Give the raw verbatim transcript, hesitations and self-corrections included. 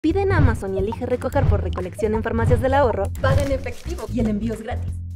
Pide en Amazon y elige recoger por recolección en Farmacias del Ahorro. Paga en efectivo y el envío es gratis.